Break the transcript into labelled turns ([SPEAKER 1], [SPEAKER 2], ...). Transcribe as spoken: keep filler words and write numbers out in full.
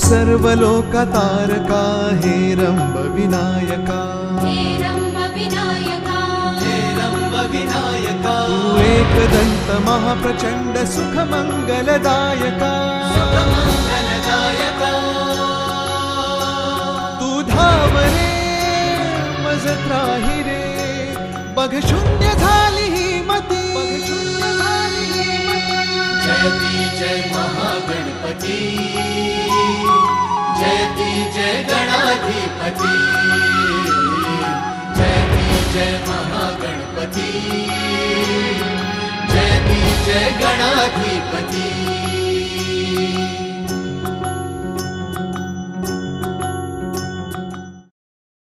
[SPEAKER 1] सर्वलोकतारका हे रंब विनायका,
[SPEAKER 2] हे रंब विनायका,
[SPEAKER 3] हे रंब विनायका,
[SPEAKER 1] तू एकदंत महाप्रचंड सुख मंगलदायका,
[SPEAKER 3] सुख मंगलदायका,
[SPEAKER 1] तू धाव रे मज त्राही रे, बघ शून्य झाली ही मती, बघ शून्य झाली ही मती।
[SPEAKER 3] जयती जय महागणपती, जयती जय गणाधिपती, जयती जय महागणपती, जयती जय गणाधिपती।